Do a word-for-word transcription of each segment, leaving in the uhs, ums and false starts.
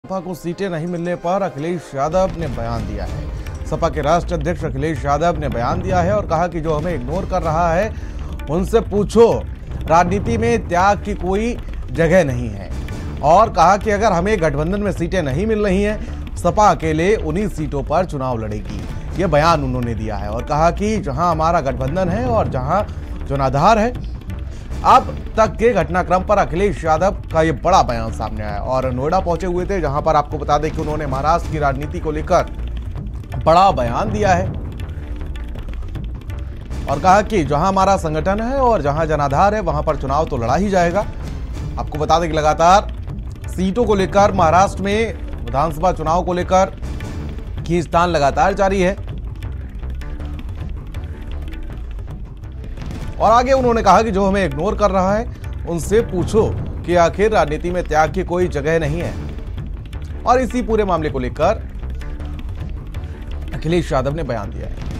सपा को सीटें नहीं मिलने पर अखिलेश यादव ने बयान दिया है। सपा के राष्ट्रीय अध्यक्ष अखिलेश यादव ने बयान दिया है और कहा कि जो हमें इग्नोर कर रहा है उनसे पूछो, राजनीति में त्याग की कोई जगह नहीं है। और कहा कि अगर हमें गठबंधन में सीटें नहीं मिल रही हैं, सपा अकेले उन्हीं सीटों पर चुनाव लड़ेगी। ये बयान उन्होंने दिया है और कहा कि जहां हमारा गठबंधन है और जहां जनाधार है, अब तक के घटनाक्रम पर अखिलेश यादव का ये बड़ा बयान सामने आया और नोएडा पहुंचे हुए थे, जहां पर आपको बता दें कि उन्होंने महाराष्ट्र की राजनीति को लेकर बड़ा बयान दिया है और कहा कि जहां हमारा संगठन है और जहां जनाधार है वहां पर चुनाव तो लड़ा ही जाएगा। आपको बता दें कि लगातार सीटों को लेकर महाराष्ट्र में विधानसभा चुनाव को लेकर खींचतान लगातार जारी है और आगे उन्होंने कहा कि जो हमें इग्नोर कर रहा है उनसे पूछो कि आखिर राजनीति में त्याग की कोई जगह नहीं है। और इसी पूरे मामले को लेकर अखिलेश यादव ने बयान दिया है।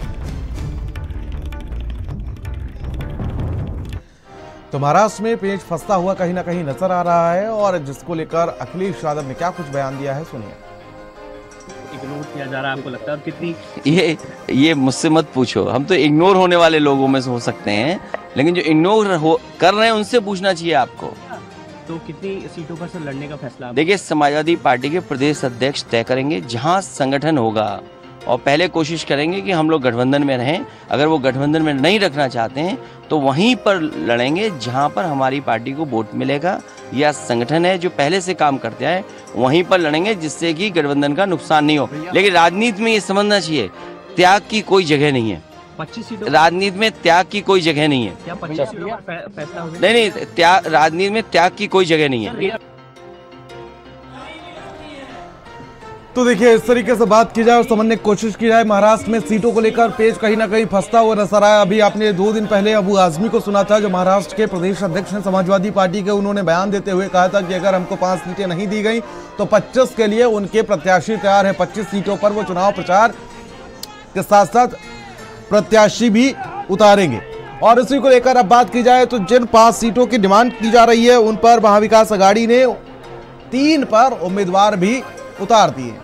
तो महाराष्ट्र में पेच फंसता हुआ कहीं ना कहीं नजर आ रहा है और जिसको लेकर अखिलेश यादव ने क्या कुछ बयान दिया है, सुनिए। इग्नोर किया जा रहा है, आपको लगता है? और कितनी ये ये मुझसे मत पूछो, हम तो इग्नोर होने वाले लोगों में से हो सकते हैं, लेकिन जो इग्नोर हो कर रहे हैं उनसे पूछना चाहिए आपको। तो कितनी सीटों पर से लड़ने का फैसला? देखिए, समाजवादी पार्टी के प्रदेश अध्यक्ष तय करेंगे जहां संगठन होगा, और पहले कोशिश करेंगे कि हम लोग गठबंधन में रहें। अगर वो गठबंधन में नहीं रखना चाहते हैं तो वहीं पर लड़ेंगे जहां पर हमारी पार्टी को वोट मिलेगा, या संगठन है जो पहले से काम करते हैं वहीं पर लड़ेंगे, जिससे कि गठबंधन का नुकसान नहीं हो। लेकिन राजनीति में ये समझना चाहिए, त्याग की कोई जगह नहीं है। पच्चीस सीटों राजनीति में त्याग की कोई जगह नहीं है। क्या पच्चीस सीटों पर फैसला होगा? नहीं नहीं, त्याग राजनीति में त्याग की कोई जगह नहीं है। तो देखिए, इस तरीके से बात की जाए और समझने की कोशिश की जाए, महाराष्ट्र में सीटों को लेकर पेच कहीं ना कहीं फंसता हुआ नजर आया। अभी आपने दो दिन पहले अबू आजमी को सुना था, जो महाराष्ट्र के प्रदेश अध्यक्ष हैं समाजवादी पार्टी के। उन्होंने बयान देते हुए कहा था कि अगर हमको पांच सीटें नहीं दी गई तो पच्चीस के लिए उनके प्रत्याशी तैयार है। पच्चीस सीटों पर वो चुनाव प्रचार के साथ साथ प्रत्याशी भी उतारेंगे। और इसी को लेकर अब बात की जाए तो जिन पांच सीटों की डिमांड की जा रही है उन पर महाविकास आघाड़ी ने तीन पर उम्मीदवार भी उतार दिए।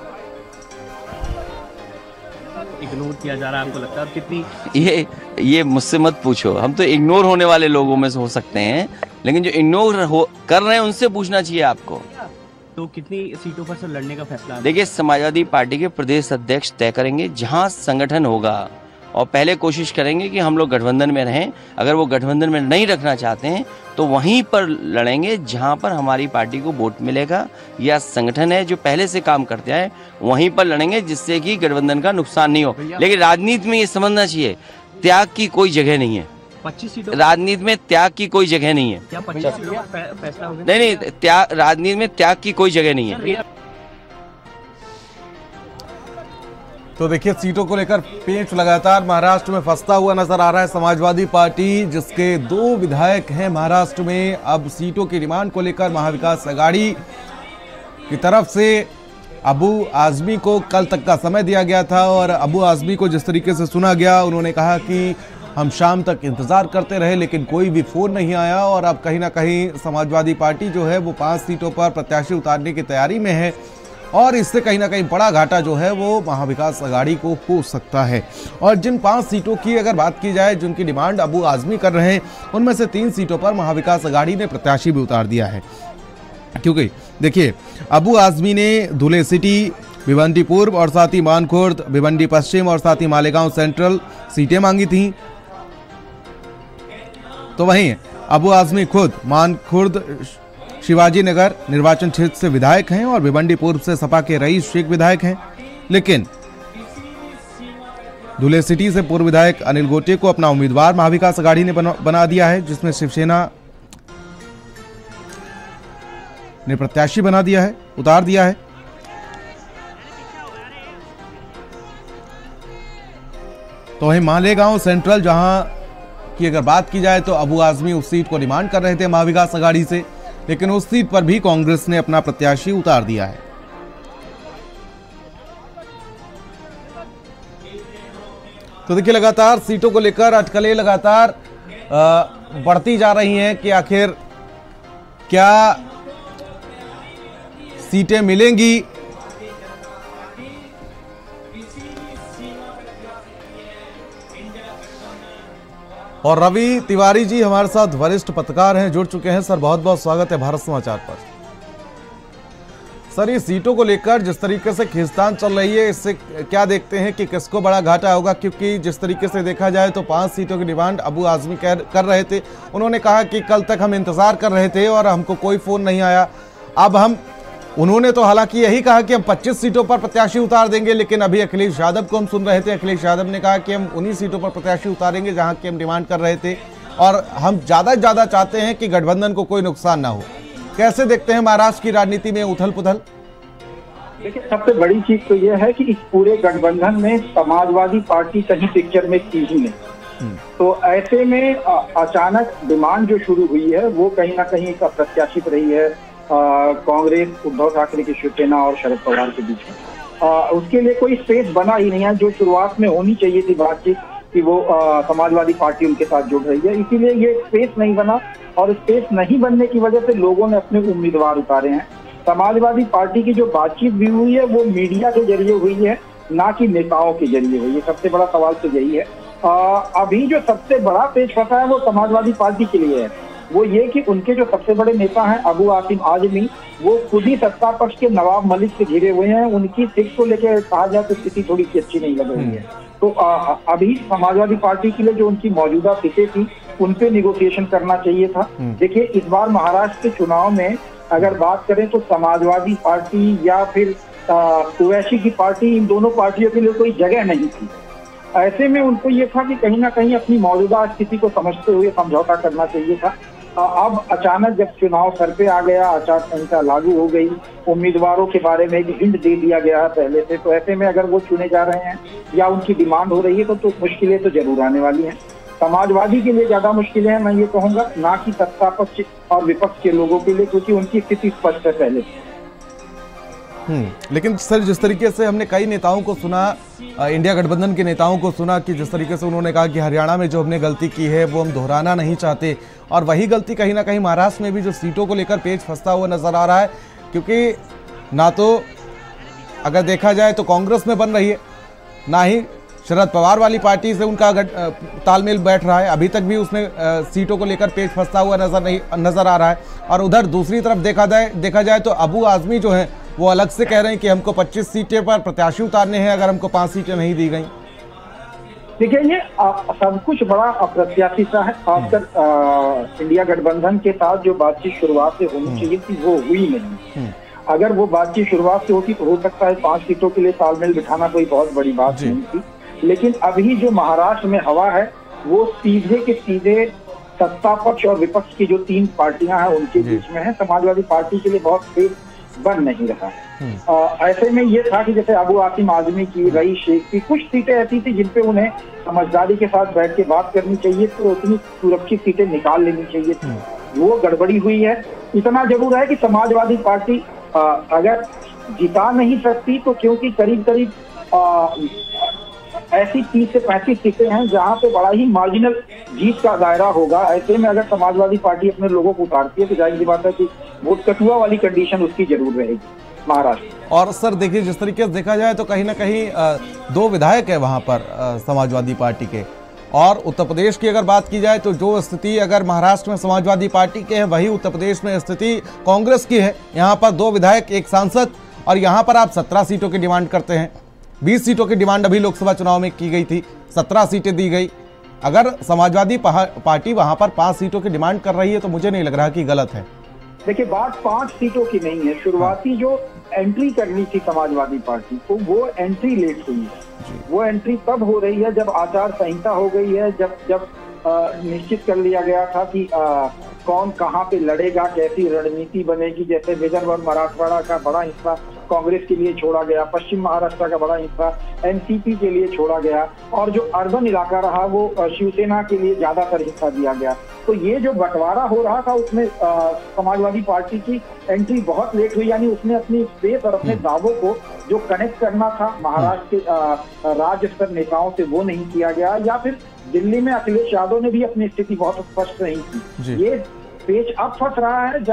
इग्नोर किया जा रहा है, आपको लगता है? और कितनी ये ये मुझसे मत पूछो, हम तो इग्नोर होने वाले लोगों में से हो सकते हैं, लेकिन जो इग्नोर हो कर रहे हैं उनसे पूछना चाहिए आपको। तो कितनी सीटों पर से लड़ने का फैसला? देखिए, समाजवादी पार्टी के प्रदेश अध्यक्ष तय करेंगे जहां संगठन होगा, और पहले कोशिश करेंगे कि हम लोग गठबंधन में रहें। अगर वो गठबंधन में नहीं रखना चाहते हैं तो वहीं पर लड़ेंगे जहां पर हमारी पार्टी को वोट मिलेगा, या संगठन है जो पहले से काम करते हैं वहीं पर लड़ेंगे, जिससे कि गठबंधन का नुकसान नहीं हो। लेकिन राजनीति में ये समझना चाहिए, त्याग की कोई जगह नहीं है। पच्चीस सीटों राजनीति में त्याग की कोई जगह नहीं है। क्या पच्चीस सीटों पर फैसला होगा? नहीं नहीं, त्याग राजनीति में त्याग की कोई जगह नहीं है। तो देखिए, सीटों को लेकर पेच लगातार महाराष्ट्र में फंसता हुआ नजर आ रहा है। समाजवादी पार्टी, जिसके दो विधायक हैं महाराष्ट्र में, अब सीटों की डिमांड को लेकर महाविकास आघाड़ी की तरफ से अबू आजमी को कल तक का समय दिया गया था और अबू आजमी को जिस तरीके से सुना गया, उन्होंने कहा कि हम शाम तक इंतजार करते रहे लेकिन कोई भी फोन नहीं आया। और अब कहीं ना कहीं समाजवादी पार्टी जो है वो पांच सीटों पर प्रत्याशी उतारने की तैयारी में है और इससे कहीं ना कहीं बड़ा घाटा जो है वो महाविकास आघाड़ी को हो सकता है। और जिन पांच सीटों की अगर बात की जाए जिनकी डिमांड अबू आजमी कर रहे हैं, उनमें से तीन सीटों पर महाविकास आघाड़ी ने प्रत्याशी भी उतार दिया है। क्योंकि देखिए, अबू आजमी ने धुले सिटी, भिवंडी पूर्व और साथ ही मानखुर्द, भिवंडी पश्चिम और साथ ही मालेगांव सेंट्रल सीटें मांगी थी। तो वहीं अबू आजमी खुद मानखुर्द शिवाजी नगर निर्वाचन क्षेत्र से विधायक हैं और भिवंडी पूर्व से सपा के रईस शेख विधायक हैं, लेकिन धुले सिटी से पूर्व विधायक अनिल गोटे को अपना उम्मीदवार महाविकास आघाड़ी ने बना, बना दिया है, जिसमें शिवसेना ने प्रत्याशी बना दिया है, उतार दिया है। तो वहीं मालेगांव सेंट्रल जहां की अगर बात की जाए तो अबू आजमी उस सीट को डिमांड कर रहे थे महाविकास आघाड़ी से, लेकिन उस सीट पर भी कांग्रेस ने अपना प्रत्याशी उतार दिया है। तो देखिए, लगातार सीटों को लेकर अटकलें लगातार बढ़ती जा रही हैं कि आखिर क्या सीटें मिलेंगी। और रवि तिवारी जी हमारे साथ वरिष्ठ पत्रकार हैं, जुड़ चुके हैं। सर बहुत बहुत स्वागत है भारत समाचार पर। सर ये सीटों को लेकर जिस तरीके से खींचतान चल रही है, इससे क्या देखते हैं कि किसको बड़ा घाटा होगा? क्योंकि जिस तरीके से देखा जाए तो पांच सीटों की डिमांड अबू आजमी कर, कर रहे थे। उन्होंने कहा कि कल तक हम इंतजार कर रहे थे और हमको कोई फोन नहीं आया। अब हम उन्होंने तो हालांकि यही कहा कि हम पच्चीस सीटों पर प्रत्याशी उतार देंगे, लेकिन अभी अखिलेश यादव को हम सुन रहे थे। अखिलेश यादव ने कहा कि हम उन्हीं सीटों पर प्रत्याशी उतारेंगे जहां की हम डिमांड कर रहे थे और हम ज्यादा से ज्यादा चाहते हैं कि गठबंधन को कोई नुकसान ना हो। कैसे देखते हैं महाराष्ट्र की राजनीति में उथल पुथल? देखिए, सबसे बड़ी चीज तो यह है कि इस पूरे गठबंधन में समाजवादी पार्टी कहीं पिक्चर में थी ही नहीं। तो ऐसे में अचानक डिमांड जो शुरू हुई है वो कहीं ना कहीं एक अप्रत्याशित रही है कांग्रेस, उद्धव ठाकरे की शिवसेना और शरद पवार के बीच में। आ, उसके लिए कोई स्पेस बना ही नहीं है। जो शुरुआत में होनी चाहिए थी बातचीत कि वो आ, समाजवादी पार्टी उनके साथ जुड़ रही है, इसीलिए ये स्पेस नहीं बना। और स्पेस नहीं बनने की वजह से लोगों ने अपने उम्मीदवार उतारे हैं। समाजवादी पार्टी की जो बातचीत भी हुई है वो मीडिया के जरिए हुई है, ना कि नेताओं के जरिए हुई है। सबसे बड़ा सवाल तो यही है। आ, अभी जो सबसे बड़ा पेच फंसा है वो समाजवादी पार्टी के लिए है। वो ये कि उनके जो सबसे बड़े नेता हैं अबू आसिम आजमी, वो खुद ही सत्ता पक्ष के नवाब मलिक से घिरे हुए हैं। उनकी सीट को लेकर कहा जाए तो स्थिति थोड़ी सी अच्छी नहीं लग रही है। तो आ, अभी समाजवादी पार्टी के लिए जो उनकी मौजूदा सीटें थी उन पे निगोशिएशन करना चाहिए था। देखिए, इस बार महाराष्ट्र के चुनाव में अगर बात करें तो समाजवादी पार्टी या फिर कुवैशी की पार्टी, इन दोनों पार्टियों के लिए कोई जगह नहीं थी। ऐसे में उनको ये था कि कहीं ना कहीं अपनी मौजूदा स्थिति को समझते हुए समझौता करना चाहिए था। अब अचानक जब चुनाव सर पे आ गया, आचार संहिता लागू हो गई, उम्मीदवारों के बारे में एक हिंट दे दिया गया है पहले से, तो ऐसे में अगर वो चुने जा रहे हैं या उनकी डिमांड हो रही है तो, तो मुश्किलें तो जरूर आने वाली हैं। समाजवादी के लिए ज्यादा मुश्किलें हैं, मैं ये कहूंगा, ना कि सत्ता पक्ष और विपक्ष के लोगों के लिए, क्योंकि उनकी स्थिति स्पष्ट है पहले से। हम्म लेकिन सर जिस तरीके से हमने कई नेताओं को सुना, इंडिया गठबंधन के नेताओं को सुना कि जिस तरीके से उन्होंने कहा कि हरियाणा में जो हमने गलती की है वो हम दोहराना नहीं चाहते, और वही गलती कहीं ना कहीं महाराष्ट्र में भी जो सीटों को लेकर पेच फंसता हुआ नजर आ रहा है। क्योंकि ना तो अगर देखा जाए तो कांग्रेस में बन रही है, ना ही शरद पवार वाली पार्टी से उनका तालमेल बैठ रहा है। अभी तक भी उसमें सीटों को लेकर पेच फंसता हुआ नजर नहीं नजर आ रहा है। और उधर दूसरी तरफ देखा जाए देखा जाए तो अबू आजमी जो है वो अलग से कह रहे हैं कि हमको पच्चीस सीटें पर प्रत्याशी उतारने हैं अगर हमको पांच सीटें नहीं दी गई। देखिए, ये सब कुछ बड़ा अप्रत्याशित सा है। खासकर इंडिया गठबंधन के साथ जो बातचीत शुरुआत से होनी चाहिए थी वो हुई नहीं। अगर वो बातचीत शुरुआत से होती तो हो सकता है पांच सीटों के लिए तालमेल बिठाना कोई बहुत बड़ी बात नहीं थी। लेकिन अभी जो महाराष्ट्र में हवा है वो सीधे के सीधे सत्ता पक्ष और विपक्ष की जो तीन पार्टियां हैं उनके बीच में है। समाजवादी पार्टी के लिए बहुत तेज बन नहीं रहा। आ, ऐसे में ये था कि जैसे अबू आसिम आजमी की, रईस शेख की कुछ सीटें ऐसी थी जिन पे उन्हें समझदारी के साथ बैठ के बात करनी चाहिए, तो उतनी सुरक्षित सीटें निकाल लेनी चाहिए थी। वो गड़बड़ी हुई है। इतना जरूर है कि समाजवादी पार्टी आ, अगर जिता नहीं सकती तो क्योंकि करीब करीब आ, ऐसी तीस से पैंतीस सीटें हैं जहां पे बड़ा ही मार्जिनल जीत का दायरा होगा। ऐसे में अगर समाजवादी पार्टी अपने लोगों को उतारती है तो जाहिर सी बात है कि वोट कटुआ वाली कंडीशन उसकी जरूर रहेगी महाराष्ट्र। और सर देखिए, जिस तरीके से देखा जाए तो कहीं ना कहीं दो विधायक है वहां पर समाजवादी पार्टी के, और उत्तर प्रदेश की अगर बात की जाए तो जो स्थिति अगर महाराष्ट्र में समाजवादी पार्टी के है वही उत्तर प्रदेश में स्थिति कांग्रेस की है। यहाँ पर दो विधायक, एक सांसद, और यहाँ पर आप सत्रह सीटों की डिमांड करते हैं। बीस सीटों की डिमांड अभी लोकसभा चुनाव में की गई थी, सत्रह सीटें दी गई। अगर समाजवादी पार्टी वहां पर पांच सीटों की डिमांड कर रही है तो मुझे नहीं लग रहा कि गलत है। देखिए, बात पांच सीटों की नहीं है। शुरुआती जो एंट्री करनी थी समाजवादी पार्टी को वो एंट्री लेट हुई है। वो एंट्री तब हो रही है जब आचार संहिता हो गई है, जब जब आ, निश्चित कर लिया गया था कि आ, कौन कहाँ पे लड़ेगा, कैसी रणनीति बनेगी। जैसे विदर्भ और मराठवाड़ा का बड़ा हिस्सा कांग्रेस के लिए छोड़ा गया, पश्चिम महाराष्ट्र का बड़ा हिस्सा एनसीपी के लिए छोड़ा गया, और जो अर्बन इलाका रहा वो शिवसेना के लिए ज्यादातर हिस्सा दिया गया। तो ये जो बंटवारा हो रहा था उसमें समाजवादी पार्टी की एंट्री बहुत लेट हुई। यानी उसने अपनी स्पेस और अपने दावों को जो कनेक्ट करना था महाराष्ट्र के राज्य स्तर नेताओं से वो नहीं किया गया, या फिर दिल्ली में अखिलेश यादव ने भी अपनी स्थिति बहुत स्पष्ट नहीं की। ये पेच अब फंस रहा है जब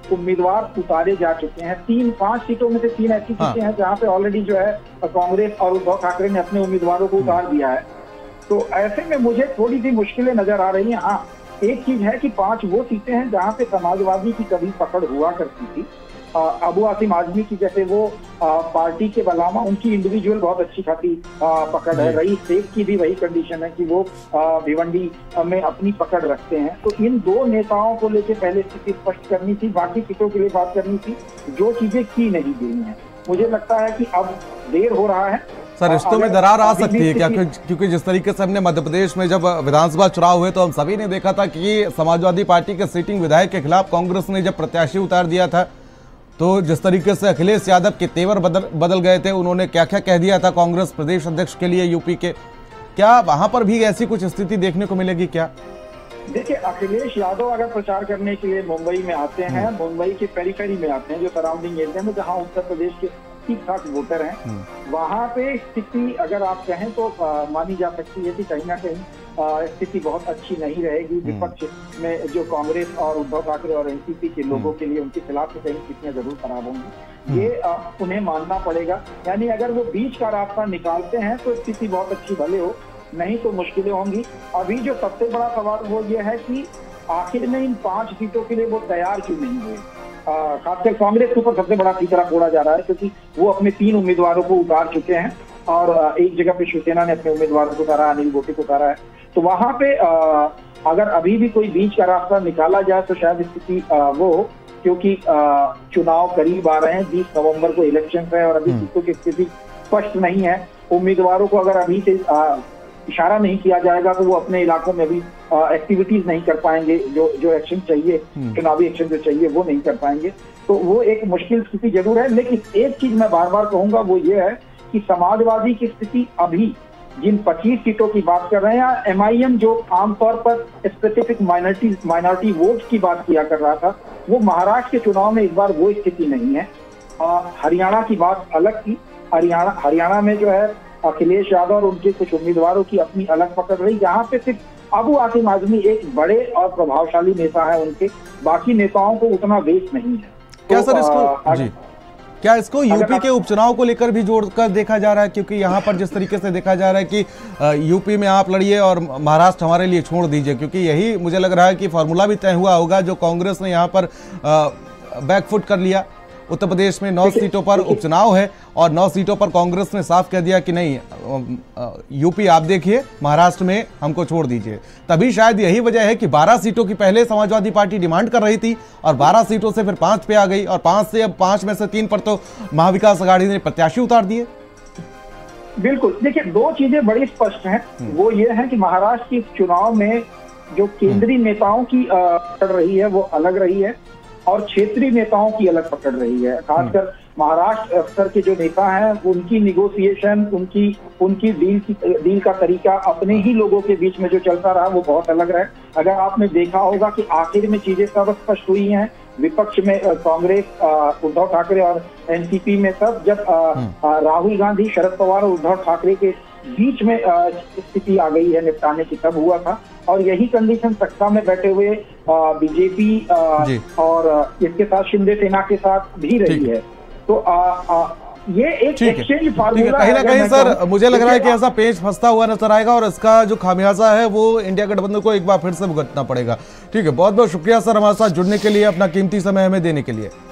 उम्मीदवार उतारे जा चुके हैं। तीन पांच सीटों में से तीन ऐसी सीटें हैं जहां पे ऑलरेडी जो है कांग्रेस और उद्धव ठाकरे ने अपने उम्मीदवारों को उतार दिया है। तो ऐसे में मुझे थोड़ी सी मुश्किलें नजर आ रही हैं। हाँ, एक चीज है कि पांच वो सीटें हैं जहां पे समाजवादी की कभी पकड़ हुआ करती थी। अबू आसिम आजमी की जैसे वो आ, पार्टी के अलावा उनकी इंडिविजुअल बहुत अच्छी खासी पकड़ है। रईस शेख की भी वही कंडीशन है कि वो आ, भिवंडी में अपनी पकड़ रखते हैं। तो इन दो नेताओं को लेकर पहले स्थिति स्पष्ट करनी थी, बाकी सीटों के लिए बात करनी थी, जो चीजें की नहीं गई हैं। मुझे लगता है कि अब देर हो रहा है। सर, रिश्तों में दरार आ सकती है क्या? क्योंकि जिस तरीके से हमने मध्य प्रदेश में जब विधानसभा चुनाव हुए तो हम सभी ने देखा था कि समाजवादी पार्टी के सिटिंग विधायक के खिलाफ कांग्रेस ने जब प्रत्याशी उतार दिया था, तो जिस तरीके से अखिलेश यादव के तेवर बदल बदल गए थे, उन्होंने क्या क्या कह दिया था कांग्रेस प्रदेश अध्यक्ष के लिए यूपी के, क्या वहां पर भी ऐसी कुछ स्थिति देखने को मिलेगी क्या? देखिए, अखिलेश यादव अगर प्रचार करने के लिए मुंबई में आते हैं, मुंबई के पेरिफेरी में आते हैं, जो सराउंडिंग एरिया में जहां उत्तर प्रदेश के ठीक ठाक वोटर हैं, वहां पे स्थिति अगर आप कहें तो मानी जा सकती है कि कहीं ना कहीं स्थिति बहुत अच्छी नहीं रहेगी। विपक्ष में जो कांग्रेस और उद्धव ठाकरे और एनसीपी के लोगों के लिए उनके खिलाफ तो कहीं स्थितियां जरूर खराब होंगी, ये आ, उन्हें मानना पड़ेगा। यानी अगर वो बीच का रास्ता निकालते हैं तो स्थिति बहुत अच्छी भले हो, नहीं तो मुश्किलें होंगी। अभी जो सबसे बड़ा सवाल वो ये है कि आखिर में इन पांच सीटों के लिए वो तैयार क्यों नहीं हुए। खासकर कांग्रेस के ऊपर सबसे बड़ा तीसरा फोड़ा जा रहा है, क्योंकि वो अपने तीन उम्मीदवारों को उतार चुके हैं और एक जगह पे शिवसेना ने अपने उम्मीदवारों को उतारा, अनिल गोटे को उतारा है। तो वहां पे आ, अगर अभी भी कोई बीच का रास्ता निकाला जाए तो शायद स्थिति वो हो, क्योंकि आ, चुनाव करीब आ रहे हैं, बीस नवंबर को इलेक्शन है और अभी सीटों की स्थिति स्पष्ट नहीं है। उम्मीदवारों को अगर अभी से आ, इशारा नहीं किया जाएगा तो वो अपने इलाकों में भी एक्टिविटीज नहीं कर पाएंगे, जो जो एक्शन चाहिए, चुनावी एक्शन जो चाहिए वो नहीं कर पाएंगे। तो वो एक मुश्किल स्थिति जरूर है। लेकिन एक चीज मैं बार बार कहूंगा वो ये है कि समाजवादी की स्थिति अभी जिन पच्चीस सीटों की बात कर रहे हैं, एमआईएम जो आमतौर पर स्पेसिफिक माइनॉरिटी माइनॉरिटी वोट की बात किया कर रहा था, वो महाराष्ट्र के चुनाव में इस बार वो स्थिति नहीं है। हरियाणा की बात अलग थी। हरियाणा हरियाणा में जो है अखिलेश यादव और उनके कुछ उम्मीदवारों की अपनी अलग पकड़ रही, जहां पे सिर्फ अबू आसिम आजमी एक बड़े और प्रभावशाली नेता है, उनके बाकी नेताओं को उतना वेट नहीं है। क्या तो, सर इसको आ, जी क्या इसको यूपी के उपचुनाव को लेकर भी जोड़कर देखा जा रहा है? क्योंकि यहाँ पर जिस तरीके से देखा जा रहा है कि यूपी में आप लड़िए और महाराष्ट्र हमारे लिए छोड़ दीजिए, क्योंकि यही मुझे लग रहा है कि फॉर्मूला भी तय हुआ होगा जो कांग्रेस ने यहाँ पर बैकफुट कर लिया। उत्तर प्रदेश में नौ सीटों पर उपचुनाव है और नौ सीटों पर कांग्रेस ने साफ कह दिया कि नहीं, यूपी आप देखिए, महाराष्ट्र में हमको छोड़ दीजिए। तभी शायद यही वजह है कि बारह सीटों की पहले समाजवादी पार्टी डिमांड कर रही थी और बारह सीटों से फिर पांच पे आ गई और पांच से अब पांच में से तीन पर तो महाविकास अघाड़ी ने प्रत्याशी उतार दिए। बिल्कुल, देखिए दो चीजें बड़ी स्पष्ट हैं। वो ये है कि महाराष्ट्र के चुनाव में जो केंद्रीय नेताओं की पकड़ रही है वो अलग रही है और क्षेत्रीय नेताओं की अलग पकड़ रही है। खासकर महाराष्ट्र स्तर के जो नेता हैं उनकी निगोसिएशन, उनकी उनकी डील की डील का तरीका अपने ही लोगों के बीच में जो चलता रहा वो बहुत अलग रहा। अगर आपने देखा होगा कि आखिर में चीजें सब स्पष्ट हुई हैं, विपक्ष में कांग्रेस, उद्धव ठाकरे और एनसीपी में सब, जब राहुल गांधी, शरद पवार और उद्धव ठाकरे के बीच में स्थिति आ गई है निपटाने की, तब हुआ था। और यही कंडीशन सत्ता में बैठे हुए बीजेपी और इसके साथ शिंदे सेना के साथ भी रही है। तो आ, आ, ये एक एक्सचेंज फार्मूला कहीं ना कहीं सर मुझे लग रहा है कि ऐसा पेच फंसता हुआ नजर आएगा और इसका जो खामियाजा है वो इंडिया गठबंधन को एक बार फिर से भुगतना पड़ेगा। ठीक है, बहुत बहुत शुक्रिया सर हमारे साथ जुड़ने के लिए, अपना कीमती समय हमें देने के लिए।